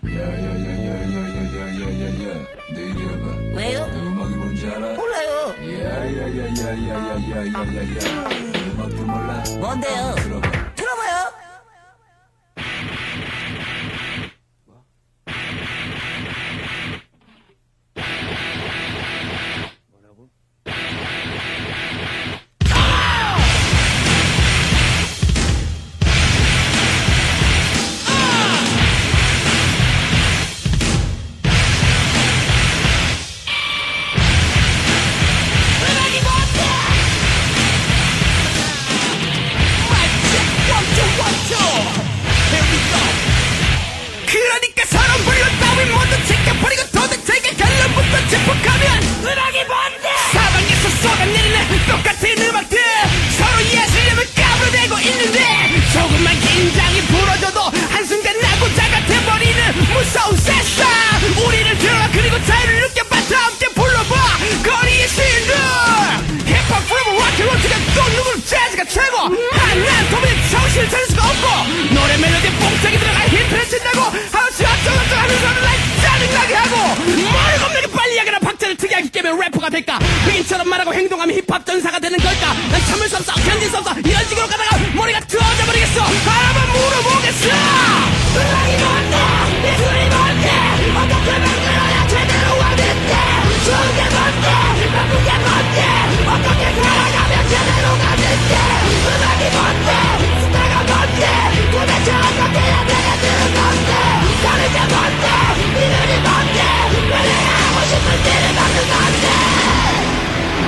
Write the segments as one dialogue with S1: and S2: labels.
S1: 야야야야야야야야야야야 내 얘기 해봐.
S2: 왜요?
S1: 음악이 뭔지 알아?
S2: 몰라요.
S1: 야야야야야야야야야야 음악도 몰라?
S2: 뭔데요?
S1: 들어봐.
S2: 들어봐요.
S3: 그러니까 서로 버리고 따윈 모두 챙겨버리고 도대체가 결론부터 짚어가면 음악이 뭔데? 사방에서 쏟아내리는 똑같은 음악들 서로 예술력을 까불어대고 있는데 조금만 긴장이 풀어져도 한순간 나고자가 돼버리는 무서운 세상 우리를 들어라 그리고 자유를 느껴봐 다 함께 불러봐 거리의 시인들 힙합 프로브 락앤롤 중에 또 누구는 재즈가 최고 한난 도무지 정신을 차릴 수가 없고 노래 멜로디 뽕짝이 들어가 힌트를 친다고 하우스 어쩌고저쩌고 하는 사람을 날 짜증나게 하고 뭘 겁나게 빨리 하거나 박자를 특이하게 깨면 래퍼가 될까 흑인처럼 말하고 행동하면 힙합 전사가 되는 걸까 난 참을 수 없어 견딜 수 없어 이런 식으로 가다가 머리가 터져 버리겠어 하나만 물어보겠어 음악이 뭔데 예술이 뭔데 어떻게 만들어야 제대로 와는데 좋은 게 뭔데 나쁜 게 뭔데 어떻게 살아가면 제대로 가는데 음악이 뭔데 스타가 뭔데 도대체 어떻게 해야 되는 건데 다른 게 뭔데 이름이 뭔데 왜 내가 하고 싶은 일을 만든 건데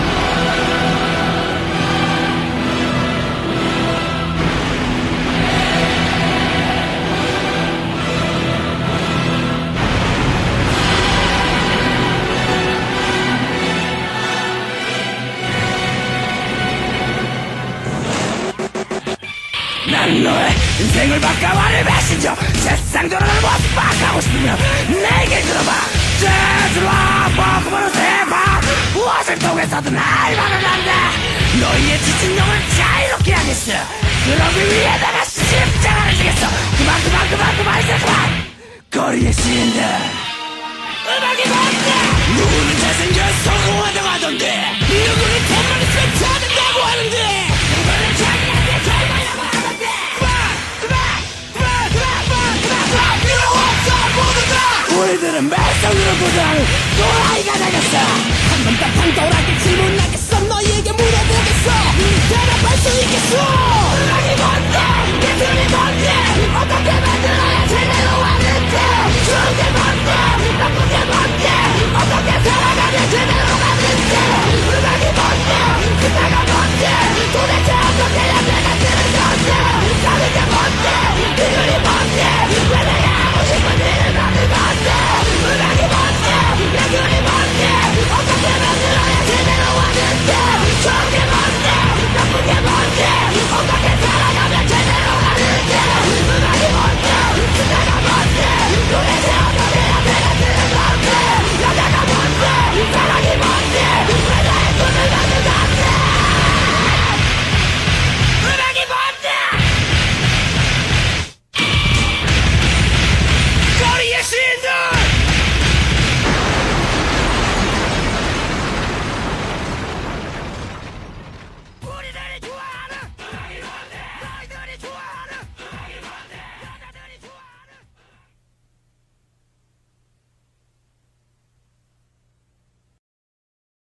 S3: 난 너의 인생을 바꿔버릴 메신저 세상 돌아가는 모습 바꿔고 싶으면 내게 들어봐 재즈와 버그버릇 대박 무엇을 통해서든 알바를 한다 너희의 지친 영을 자유롭게 하겠어 그러기 위해다가 십자가를 지겠어 그만 이제 그만 거리의 시인들 음악이 뭔데 누구는 잘생겨 성공하다고 하던데 누구는 돈만 있으면 찾는다고 하는데 누구는 자기한테 절반이라고 하던데 필요 없어 모두 다 우리들은 말썽으로 도전 또라이가 되겠어 한 번 딱